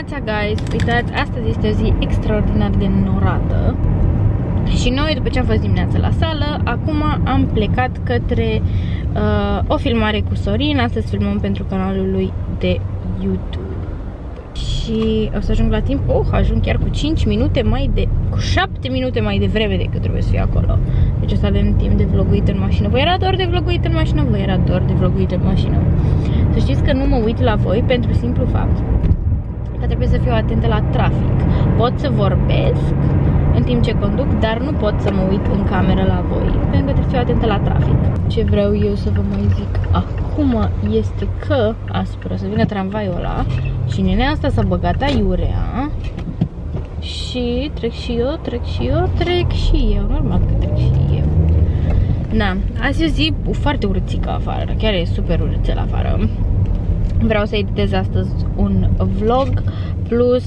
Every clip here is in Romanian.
dimineața, guys! Uitați, astăzi este o zi extraordinar de norată. Și noi, după ce am fost dimineața la sală, acum am plecat către o filmare cu Sorin. Astăzi filmăm pentru canalul lui de YouTube. Și o să ajung la timp. Ajung chiar cu 5 minute cu 7 minute mai devreme decât trebuie să fie acolo. Deci o să avem timp de vloguit în mașină. Voi era doar de vloguit în mașină? Voi era doar de vloguit în mașină. Să știți că nu mă uit la voi pentru simplu fapt că trebuie să fiu atentă la trafic. Pot să vorbesc în timp ce conduc, dar nu pot să mă uit în cameră la voi, pentru că trebuie să fiu atentă la trafic. Ce vreau eu să vă mai zic acum este că aspără să vină tramvaiul ăla și nenea asta s-a băgat aiurea și trec și eu, normal că trec și eu. Na, azi e o zi foarte urâțică afară, chiar e super urâțel afară. Vreau să editez astăzi un vlog plus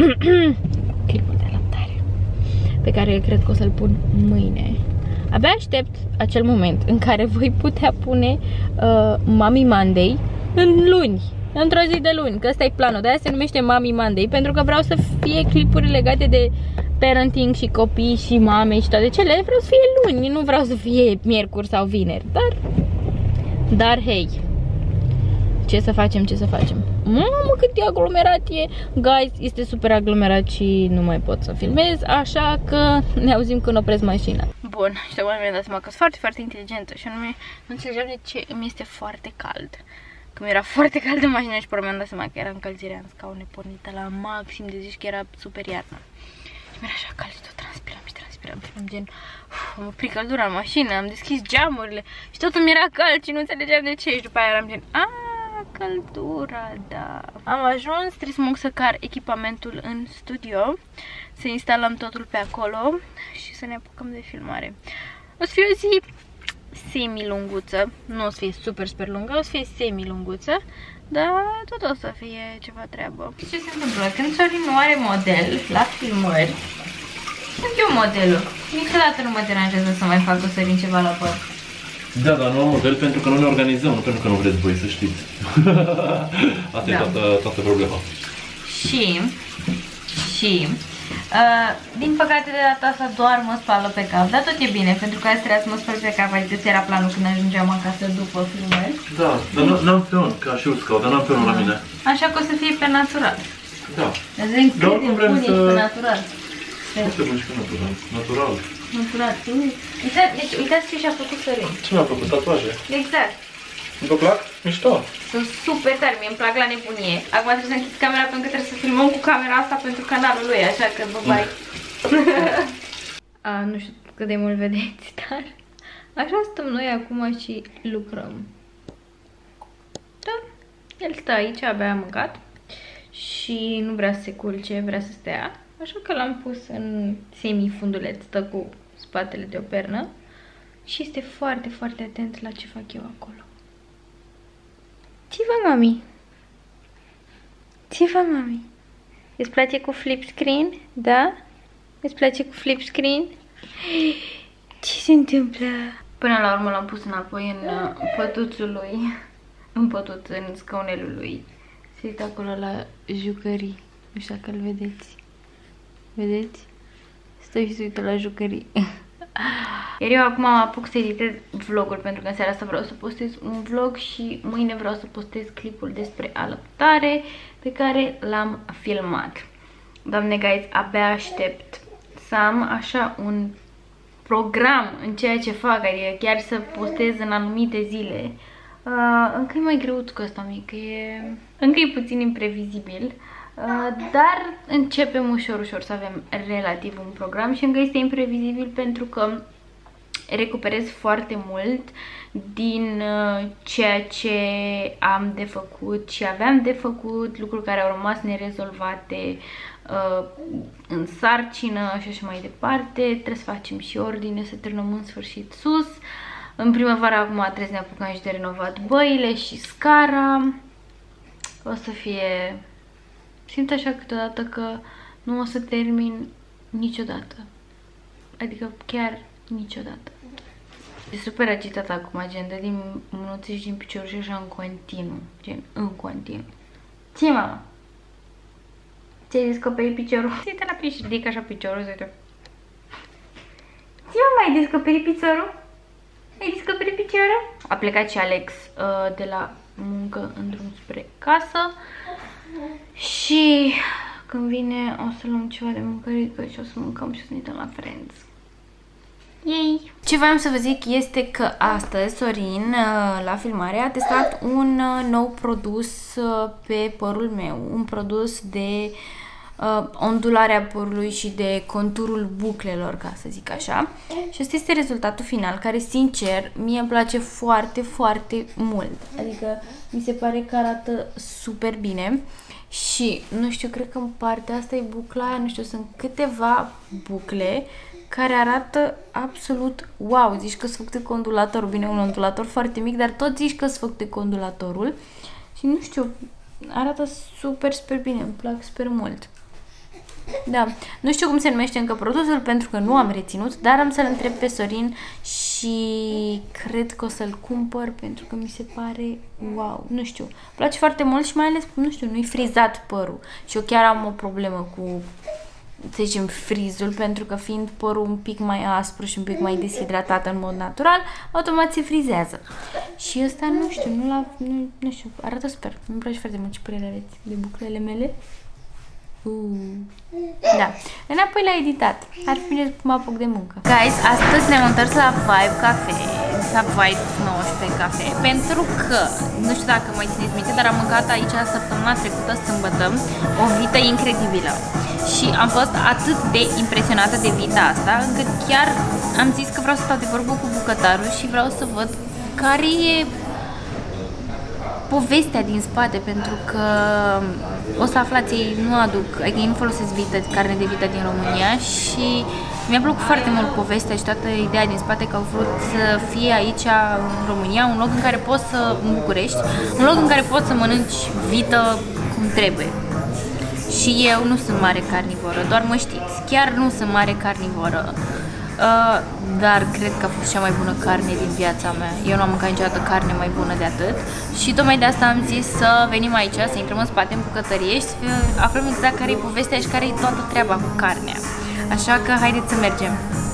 clipul de adaptare pe care cred că o să-l pun mâine. Abia aștept acel moment în care voi putea pune Mommy Monday în luni, într-o zi de luni, că ăsta e planul, de aia se numește Mommy Monday, pentru că vreau să fie clipuri legate de parenting și copii și mame și toate cele, vreau să fie luni, nu vreau să fie miercuri sau vineri, dar hei, ce să facem? Mamă, cât de aglomerat e! Guys, este super aglomerat și nu mai pot să filmez, așa că ne auzim când opresc mașina. Bun, și tocmai mi-am dat seama că sunt foarte, foarte inteligentă și anume nu înțelegeam de ce îmi este foarte cald. Că mi era foarte cald în mașină și pe urmă mi-am dat seama că era încălzirea în scaune pornită la maxim, de zici că era super iarnă. Și mi-era așa cald și tot transpiram și am gen, am oprit căldura în mașină, am deschis geamurile și totul mi era cald și nu înțelegeam de ce și după aia eram gen, căldura, da. Am ajuns, trebuie să mă duc să car echipamentul în studio, să instalăm totul pe acolo și să ne apucăm de filmare. O să fie o zi semi-lunguță, nu o să fie super lungă, o să fie semi-lunguță, dar tot o să fie ceva treabă. Ce se întâmplă? Când Sorin nu are model la filmări, sunt eu modelul. Niciodată nu mă deranjează să mai fac Sorin ceva la păr. Da, dar nu am model pentru că nu ne organizăm, nu pentru că nu vreți voi să știți. Asta e toată problema. Și din păcate de data asta doar mă spală pe cap, dar tot e bine, pentru că azi trebuia să mă spăl pe cap, adică ți era planul când ajungeam acasă după filmări. Da, dar n-am peon, ca și uscau, dar n-am peonul la mine. Așa că o să fie pe natural. Da. Dar vedem cât de bun ești pe natural. Nu se bun și pe natural, natural. Deci uitați ce și-a făcut Sorin. Ce mi-a făcut? Tatuaje? Exact. Vă plac? Mișto. Sunt super tari, mie îmi plac la nebunie. Acum trebuie să închid camera pentru că trebuie să filmăm cu camera asta pentru canalul lui, așa că bye. Nu știu cât de mult vedeți, dar așa stăm noi acum și lucrăm. Da, el stă aici, abia a mâncat și nu vrea să se culce, vrea să stea. Așa că l-am pus în semi-funduleț, stă cu spatele de o pernă și este foarte, foarte atent la ce fac eu acolo. Ce fac, mami? Ce fac, mami? Îți place cu flip screen? Da? Îți place cu flip screen? Ce se întâmplă? Până la urmă l-am pus înapoi în pătuțul lui, în scaunelul lui. Se uită acolo la jucării, nu știu dacă îl vedeți. Vedeți? Stă și se uită la jucării. Iar eu acum mă apuc să editez vlogul, pentru că în seara asta vreau să postez un vlog și mâine vreau să postez clipul despre alăptare pe care l-am filmat. Doamne, guys, abia aștept să am așa un program în ceea ce fac, adică chiar să postez în anumite zile. Încă e mai greu cu ăsta mic, încă e puțin imprevizibil. Dar începem ușor să avem relativ un program și încă este imprevizibil pentru că recuperez foarte mult din ceea ce am de făcut și aveam de făcut, lucruri care au rămas nerezolvate în sarcină și așa mai departe. Trebuie să facem și ordine, să terminăm în sfârșit sus. În primăvară acum trebuie să ne apucăm și de renovat băile și scara. O să fie... Simt așa câteodată că nu o să termin niciodată. Adică chiar niciodată. E super agitată acum, gen, dă din mânuțe și din piciorul și așa în continuu. Gen, în continuu. Ce, mama? Ți-ai descoperit piciorul? Uite la pici, ridic așa piciorul, uite. Ți-ai mai descoperit piciorul? Ai descoperit piciorul? A plecat și Alex de la muncă în drum spre casă. Și când vine o să luăm ceva de mâncărică și o să mâncăm și o să ne uităm la Friends. Yay! Ce voiam să vă zic este că astăzi Sorin la filmare a testat un nou produs pe părul meu. Un produs de ondularea părului și de conturul buclelor, ca să zic așa. Și ăsta este rezultatul final, care sincer mie îmi place foarte, foarte mult. Adică mi se pare că arată super bine. Și nu știu, cred că în partea asta e bucla aia, nu știu, sunt câteva bucle care arată absolut wow. Zici că-s făcute cu ondulatorul, bine, un ondulator foarte mic, dar tot zici că-s făcute cu ondulatorul. Și nu știu, arată super, super bine, îmi plac super mult. Da, nu știu cum se numește încă produsul pentru că nu am reținut, dar am să-l întreb pe Sorin și cred că o să-l cumpăr pentru că mi se pare wow, nu știu, îmi place foarte mult și mai ales, nu știu, nu-i frizat părul și eu chiar am o problemă cu, să zicem, frizul, pentru că fiind părul un pic mai aspru și un pic mai deshidratat în mod natural, automat se frizează. Și ăsta, nu știu, nu știu, arată super, îmi place foarte mult. Ce părere aveți de buclele mele? Da. Înapoi la editat. Ar fi bine să mă apuc de muncă. Guys, astăzi ne-am întors la Vibe Cafe, la Vibe 19 Cafe, pentru că, nu știu dacă mai țineți minte, dar am mâncat aici săptămâna trecută, sâmbătă, o vită incredibilă. Și am fost atât de impresionată de vita asta, încât chiar am zis că vreau să stau de vorbă cu bucătarul și vreau să văd care e povestea din spate, pentru că o să aflați, ei nu aduc, adică ei nu folosesc vită, carne de vită din România și mi-a plăcut foarte mult povestea și toată ideea din spate, că au vrut să fie aici în România un loc în care poți să, în București, un loc în care poți să mănânci vită cum trebuie. Și eu nu sunt mare carnivoră, doar mă știți, chiar nu sunt mare carnivoră. Dar cred că a fost cea mai bună carne din viața mea. Eu nu am mâncat niciodată carne mai bună de atât. Și tocmai de asta am zis să venim aici, să intrăm în spate în bucătărie și să aflăm exact care e povestea și care e toată treaba cu carnea. Așa că haideți să mergem.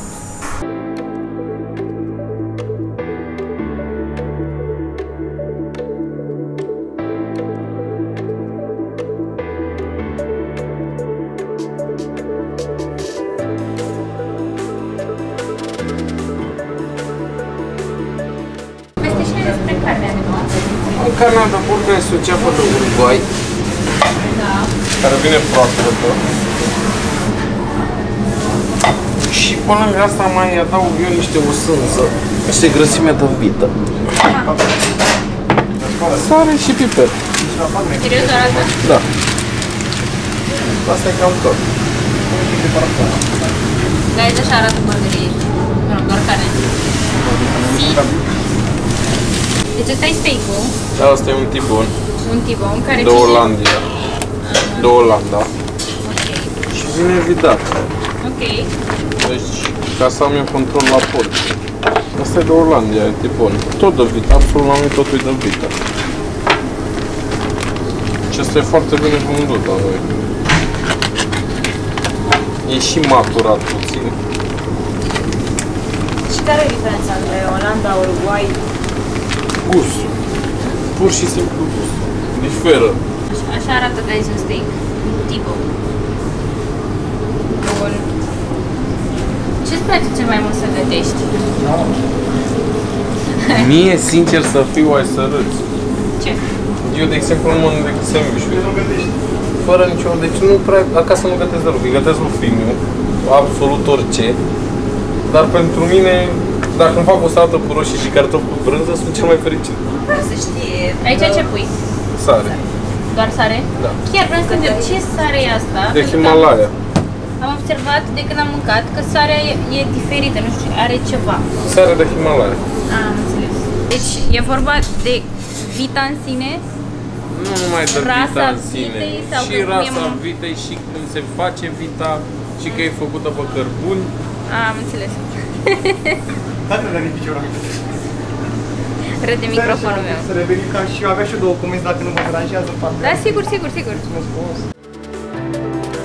Carnea de burtă este o ceapă de Uruguay, care vine proaspătă. Și pe lângă asta mai adaug eu niște usânză, niște grăsime de vită. Sare și piper. Serios, doar asta? Da. Asta e cam tot. Guys, așa arată burgerii. Nu, doar carne. Deci ăsta e steak-ul. Da, asta e un tibon. Un tibon care de Olandia. De Olanda. Ok. Și vine vidat. Ok. Deci, ca să am eu control la porc. Asta e de Olandia, e tibon. Tot de vită, absolut la noi totul e de vită. Și asta e foarte bine vândut la noi. E și maturat puțin. Și care e diferența între Olanda, Uruguay? Gust. Pur și simplu gust. Diferă. Așa arată, guys, un steak. T-bone. Bun. Ce-ți place cel mai mult să gătești? Mie, sincer să fiu, ai să râzi. Ce? Eu, de exemplu, nu mănânc decât sandwich-uri. Fără nicio... Deci nu prea... Acasă nu gătesc deloc. Îi gătesc lui Fimiu. Absolut orice. Dar pentru mine, dacă îmi fac o salată cu roșii și cartofi cu brânză, sunt cel mai fericit. Să știe. Aici ce pui? Sare. Doar sare? Da. Chiar vreau să întreb, ce sare e asta? De Himalaya. Am observat de când am mâncat că sarea e diferită, nu știu, are ceva. Sare de Himalaya. Am înțeles. Deci e vorba de vita în sine? Nu numai de vita în sine. Vitei, sau și rasa vitei, și cum se face vita, și că e făcută pe cărbuni. Am înțeles. Dacă nu veni piciorul. Râde microfonul meu. Să revenim ca și eu avea și două comenzi dacă nu mă deranjează. Da, sigur, sigur, sigur. Mulțumesc frumos.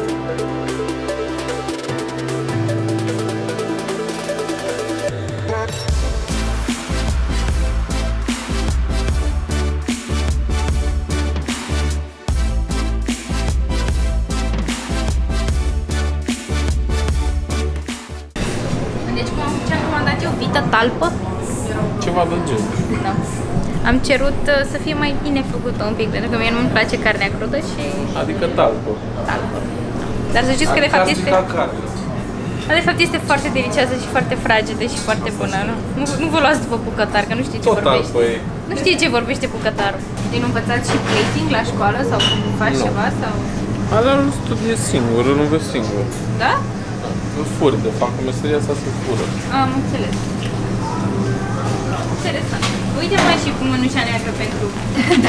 talpă? Ceva de genul. Da. Am cerut să fie mai bine făcută un pic, pentru că mie nu-mi place carnea crudă și... Adică talpă. Talpă. Dar să știți că de fapt este... De fapt este foarte delicioasă și foarte fragedă și foarte bună, nu? Nu vă luați după bucătar, că nu știi ce vorbește. Nu știi ce vorbește bucătarul. Din învățați și plating la școală sau cum faci ceva sau... Alea nu studiez singur, îl învăț singur. Da? Îl fur, de fac meseria asta se fură. Am înțeles. Interesant. Uite mai și cu mânușa neagră pentru... Da.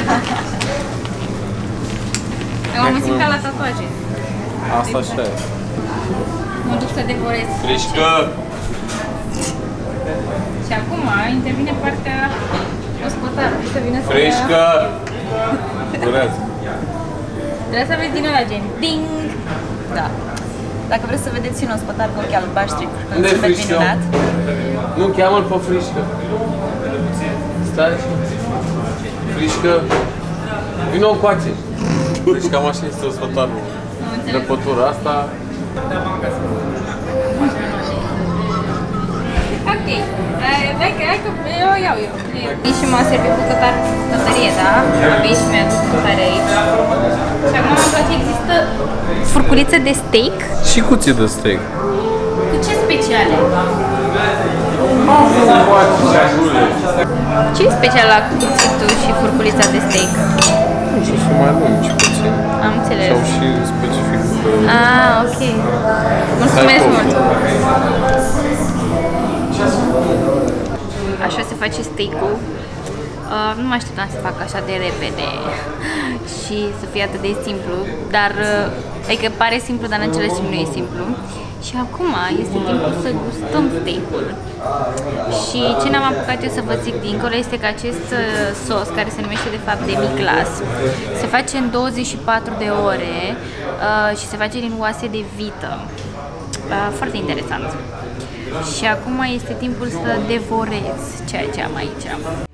Am simțit ca la tatuaje. Asta așa e. Mă duc să devorez. Frișcă! Și acum intervine partea ospătarului, să vină să Frișcă! Durează. Trebuie să aveți din ăla gen ding! Da. Dacă vreți să vedeți un ospătar cu ochi albaștri, unde e Frișcă? Nu, cheamă-l pe Frișcă. Stai. Frișcă. Vino încoace. Deci cam așa este ospătarul. De pătura asta. Ok, hai că eu iau eu. Și m-a servit bucătarul cu bucătărie, da? Și mi-a dus bucătare aici. Și acum am aflat că există furculiță de steak. Și cuții de steak. Cu ce speciale? Ce e special la cuțitul și furculița de steak? Nu știu, sunt mai lungi puțin. Am înțeles. Sau și specific. Ah, ok. Mulțumesc mult. Așa se face steak-ul. Nu mă așteptam să fac așa de repede și să fie atât de simplu, dar adică pare simplu, dar în același timp nu e simplu. Și acum este timpul să gustăm steak-ul. Și ce n-am apucat eu să vă zic dincolo este că acest sos, care se numește de fapt demi-glace, se face în 24 de ore și se face din oase de vită. Foarte interesant. Și acum este timpul să devorez ceea ce am aici.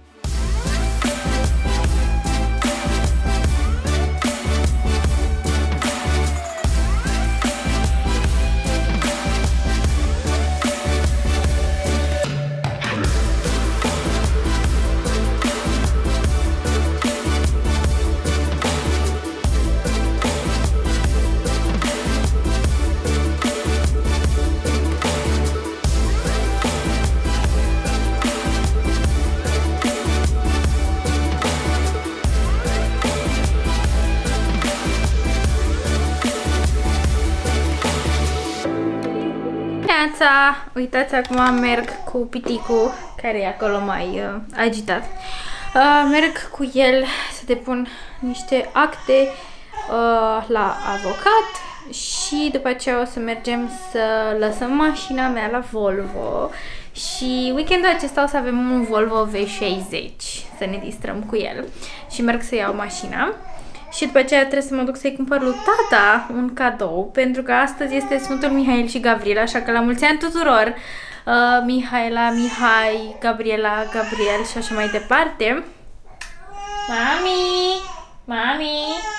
Uitați, acum merg cu piticul, care e acolo mai agitat. Merg cu el să depun niște acte la avocat și după aceea o să mergem să lăsăm mașina mea la Volvo și weekendul acesta o să avem un Volvo V60 să ne distrăm cu el și merg să iau mașina. Și după aceea trebuie să mă duc să-i cumpăr lui tata un cadou, pentru că astăzi este Sfântul Mihail și Gabriel, așa că la mulți ani tuturor! Mihaela, Mihai, Gabriela, Gabriel și așa mai departe. Mami! Mami!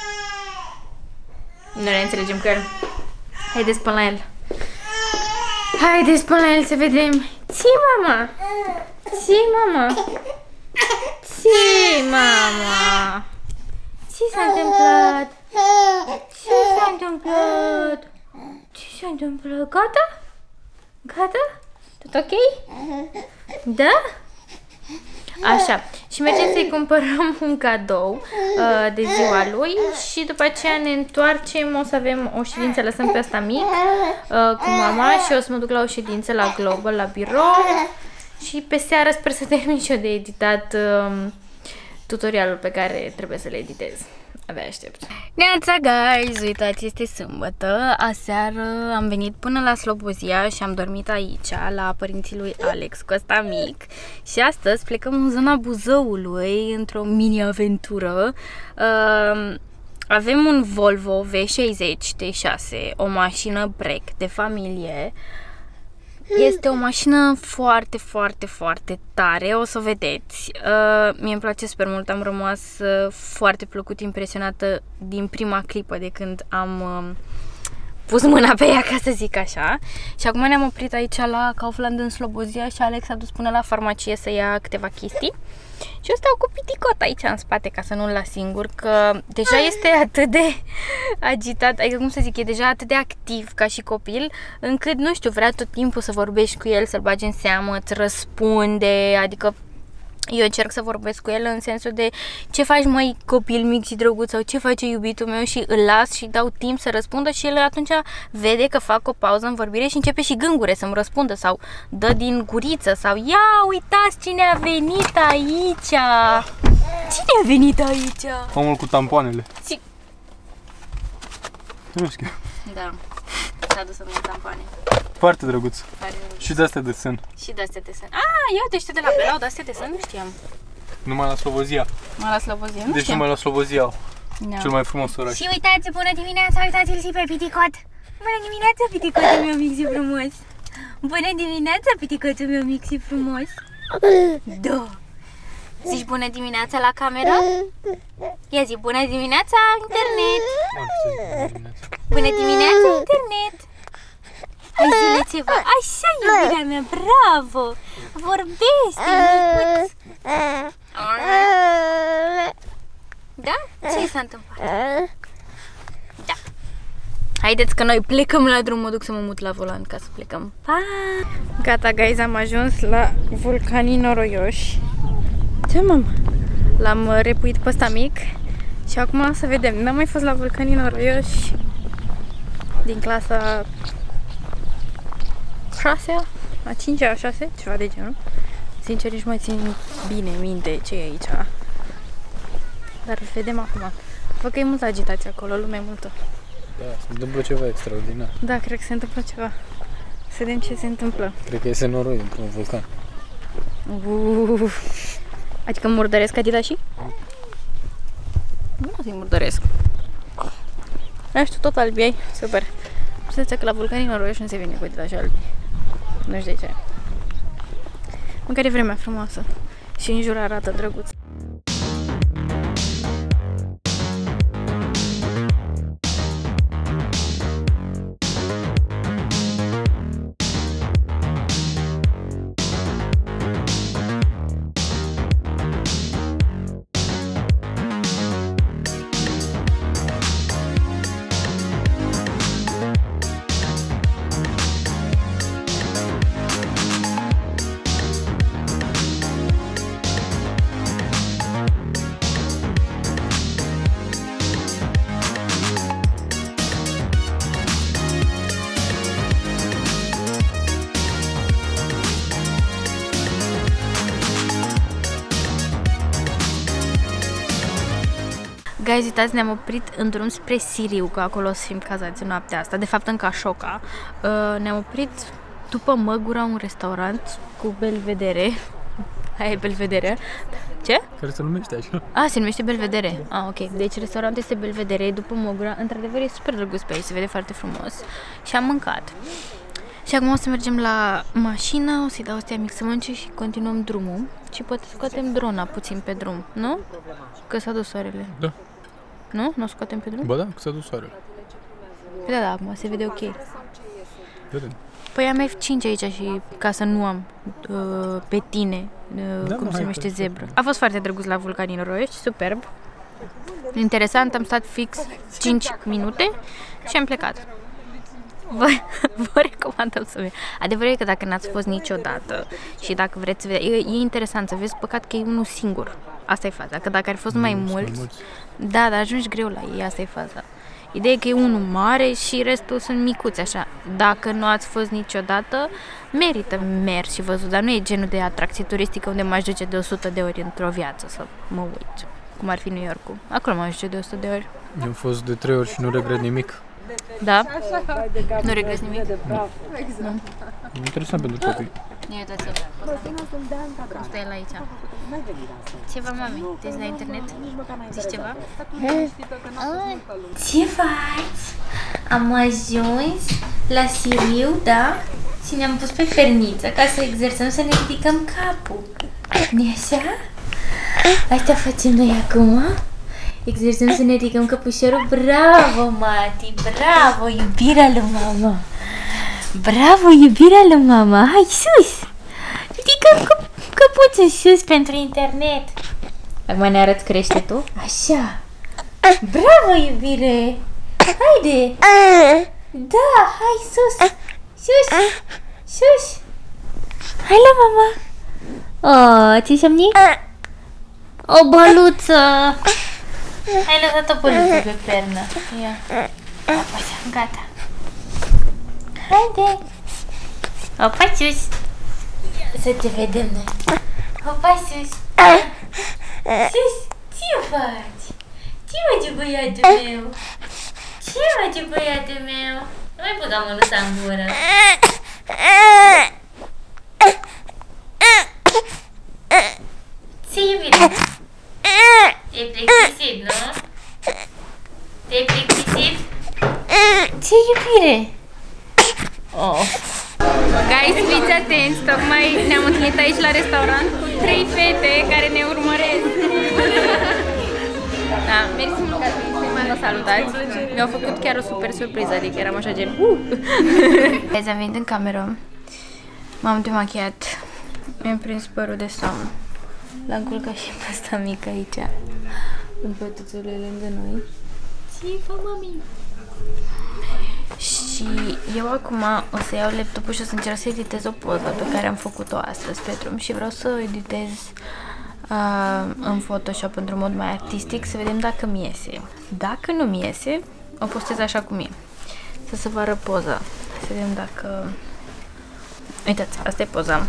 Nu ne înțelegem cu el. Haideți până la el. Haideți până la el să vedem. Ții, mama! Ții, mama! Ții, mama! Ce s-a întâmplat? Ce s-a întâmplat? Ce s-a întâmplat? Gata? Gata? Tot ok? Da? Așa. Și mergem să-i cumpărăm un cadou de ziua lui și după aceea ne întoarcem, o să avem o ședință, lăsăm pe ăsta mic cu mama și o să mă duc la o ședință la Global, la birou și pe seară sper să termin și eu de editat tutorialul pe care trebuie să le editez. Abia aștept. Neața, guys! Uitați, este sâmbătă. Aseară am venit până la Slobozia și am dormit aici, la părinții lui Alex, cu ăsta mic. Și astăzi plecăm în zona Buzăului, într-o mini-aventură. Avem un Volvo V60 T6, o mașină break de familie. Este o mașină foarte, foarte, foarte tare, o să o vedeți. Mie îmi place super mult, am rămas foarte plăcut impresionată din prima clipă de când am pus mâna pe ea, ca să zic așa. Și acum ne-am oprit aici la Kaufland în Slobozia și Alex a dus până la farmacie să ia câteva chestii. Și eu stau cu piticot aici în spate ca să nu-l las singur, că deja este atât de agitat, adică cum să zic, e deja atât de activ ca și copil, încât, nu știu, vrea tot timpul să vorbești cu el, să-l bagi în seamă, îți răspunde, adică eu încerc să vorbesc cu el în sensul de ce faci, măi, copil mic și drăguț, sau ce face iubitul meu, și îl las și dau timp să răspundă și el atunci vede că fac o pauză în vorbire și începe și gângure să-mi răspundă sau dă din guriță sau ia uitați cine a venit aici! Cine a venit aici? Omul cu tampoanele. Nu știu. Da, s-a dus să vină tampoane. Foarte drăguț. Foarte drăguț. Și de-astea de sân. Și de-astea de sân. Ah, ia uite, ăștia de la Belau, de-astea de sân, nu știam. Numai la Slobozia. Mă la Slobozia, nu Deci știam. numai la Slobozia. Da. Cel mai frumos oraș. Și uitați, bună dimineața, uitați-l și pe piticot. Bună dimineața, piticotul meu mic și frumos. Bună dimineața, piticotul meu mic și frumos. Da. Zici bună dimineața la cameră? Ia zi, bună dimineața, internet. Bună dimineața, internet. Hai zile ceva. Așa, iubirea mea, bravo. Vorbește, micuț. Da? Ce s-a întâmplat? Da. Haideți că noi plecăm la drum, mă duc să mă mut la volan ca să plecăm. Pa! Gata, guys, am ajuns la Vulcanii Noroioși. Ce, mama? L-am repuit pe ăsta mic și acum să vedem. N-am mai fost la Vulcanii Noroioși din clasa 6-a, a 5-a, a 6, ceva de genul. Sincer, nici mai țin bine minte ce e aici. Dar vedem acum. Văd că e multă agitație acolo, lumea e multă. Da, se întâmplă ceva extraordinar. Da, cred că se întâmplă ceva. Să vedem ce se întâmplă. Cred că iese noroi într-un vulcan. Adică murdăresc adidașii? Nu să-i murdăresc. Ești tot albi ai? Super. Știți că la Vulcanii Noroioși nu se vine cu adidași albi. Nu știu de ce. Măcar e vremea frumoasă. Și în jur arată drăguț. Guys, uitați, ne-am oprit în drum spre Siriu, că acolo o să fim cazați noaptea asta, de fapt în Cașoca. Ne-am oprit după Măgura, un restaurant cu belvedere. Aia e belvedere. Ce? Care se numește așa? Ah, se numește Belvedere. Ah, ok. Deci restaurantul este Belvedere, după Măgura. Într-adevăr e super drăguț pe aici, se vede foarte frumos. Și am mâncat. Și acum o să mergem la mașină, o să-i dau ăstea mic să mănânce și continuăm drumul. Și poate scoatem drona puțin pe drum, nu? Că s-a dus soarele. Da. Nu? Nu o scoatem pe drum? Ba da, că s-a dus soarele. Păi da, acum se vede ok. Vedem. Păi am F5 aici și ca să nu am pe tine, cum se numește, zebră. A fost foarte drăguț la Vulcanii Noroioși, superb. Interesant, am stat fix 5 minute și am plecat. Vă recomandăm să mergeți. Adevărul e că dacă n-ați fost niciodată și dacă vreți să vedeți, e interesant să vezi, păcat că e unul singur. Asta e faza, că dacă ar fi fost mai mulți, da, dar ajungi greu la ei, asta e faza. Ideea e că e unul mare și restul sunt micuți, așa. Dacă nu ați fost niciodată, merită mers și văzut, dar nu e genul de atracție turistică unde m-aș duce de 100 de ori într-o viață să mă uit, cum ar fi New York-ul. Acolo m-aș duce de 100 de ori. Eu am fost de 3 ori și nu regret nimic. Da? Nu regreți nimic? Nu. E interesant pentru copii. Uitați-vă. Cum stă el aici? Ceva, mami? Te la internet? Zici ceva? Ce faci? Am ajuns la Siriu, da? Și ne-am pus pe ferniță ca să exersăm, să ne ridicăm capul. Nu-i așa? Asta facem noi acum. Exersăm să ne ridicăm căpușorul. Bravo, Mati, bravo, iubirea lui mama. Bravo, iubirea lui mama. Hai sus! Ridicăm căpuțul sus pentru internet. Acum ne arăți creștetul. Așa. Bravo, iubire. Haide. Da, hai sus. Sus. Sus. Hai la mama. Oh, ți-ai somnit? O băluță. Hai lăsat o băluță pe pernă. Ia. Așa, gata. Haide. Opa, sus. Să te vedem noi. Opa, sus. Sus, ce faci? Ce face băiatul meu? Ce face băiatul meu? Nu mai băga mânuța în gură. Ce iubire? Te-ai plictisit, nu? Te-ai plictisit? Ce iubire? Oh. Guys, fiți atenți, tocmai ne-am întâlnit aici la restaurant cu 3 fete care ne urmăresc. Da, mersi mult că mă salutați. Mi-au făcut chiar o super surpriză, adică eram așa gen Guys, am venit în cameră, m-am demachiat, mi-am prins părul de somn. L-am culcat și pe asta mică aici, în pătuțurile lângă noi. Ce fac, mami? Și eu acum o să iau laptopul și o să încerc să editez o poză pe care am făcut-o astăzi pe drum și vreau să o editez în Photoshop într-un mod mai artistic, să vedem dacă mi iese. Dacă nu mi iese, o postez așa cum e. Să vă arăt poza. Să vedem dacă... Uitați, asta e poza.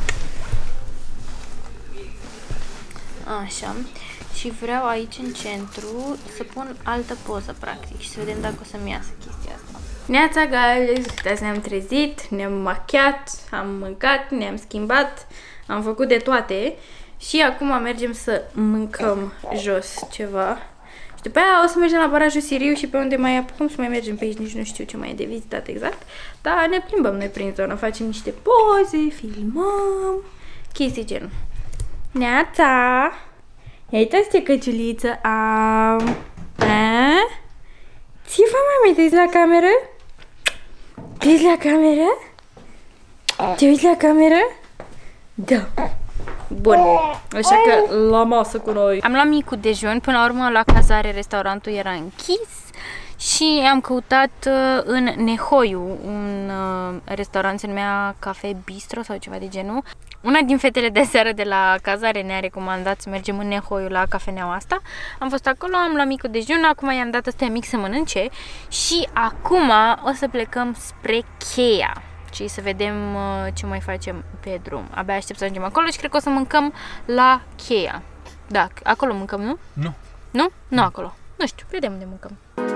Așa. Și vreau aici în centru să pun altă poză, practic, și să vedem dacă o să-mi iasă chestia asta. Neața, guys! Uitați, ne-am trezit, ne-am machiat, am mâncat, ne-am schimbat, am făcut de toate și acum mergem să mâncăm jos ceva. Și după aia o să mergem la barajul Siriu și pe unde mai apucăm să mai mergem pe aici, nici nu știu ce mai e de vizitat exact. Dar ne plimbăm noi prin zonă, facem niște poze, filmăm, chestii genul. Neața! Uitați ce căciuliță am! Ce fac, mami? Te uiți la cameră? Te uiți la cameră? Te uiți la cameră? Da. Bun. Așa că la masă cu noi. Am luat micul dejun. Până la urmă, la cazare, restaurantul era închis. Și am căutat în Nehoiu, un restaurant se numea Cafe Bistro sau ceva de genul. Una din fetele de seară de la cazare ne-a recomandat să mergem în Nehoiu la cafeneaua asta. Am fost acolo, am luat micul dejun, acum i-am dat ăsta mic să mănânce și acum o să plecăm spre Cheia și să vedem ce mai facem pe drum. Abia aștept să ajungem acolo și cred că o să mâncăm la Cheia. Da, acolo mâncăm, nu? Nu. Nu? Nu acolo. Nu știu, vedem unde mâncăm.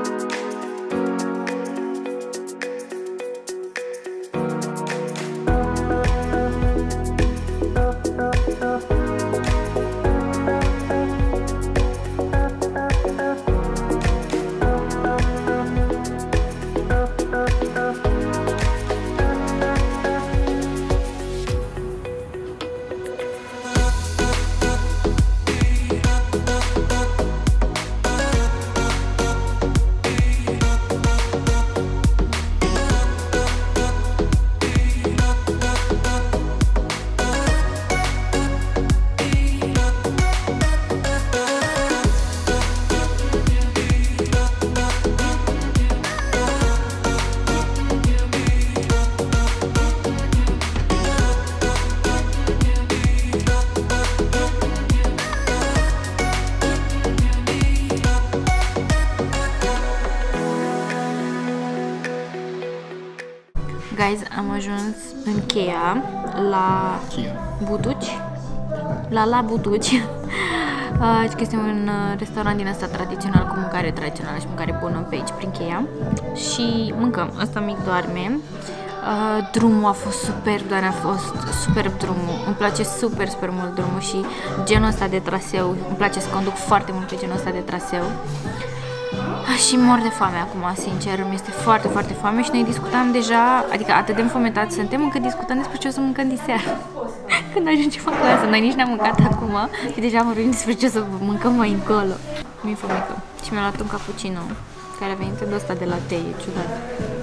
Guys, am ajuns în Cheia, la Buduci, la Buduci. Că este un restaurant din ăsta tradițional, cu mâncare tradițională și mâncare bună pe aici, prin Cheia. Și mâncăm. Ăsta mic doarme. Drumul a fost super, doar a fost superb drumul. Îmi place super mult drumul și genul ăsta de traseu. Îmi place să conduc foarte mult pe genul ăsta de traseu. Și mor de foame acum, sincer, mi-este foarte foame și noi discutam deja, adică atât de înfometați suntem încât discutăm despre ce o să mâncăm diseară. Când ajungem acasă, noi nici n-am mâncat acum și deja am vorbit despre ce o să mâncăm mai încolo. Mi-e fomică. Și mi-a luat un cappuccino care a venit de ăsta de la tei, e ciudat.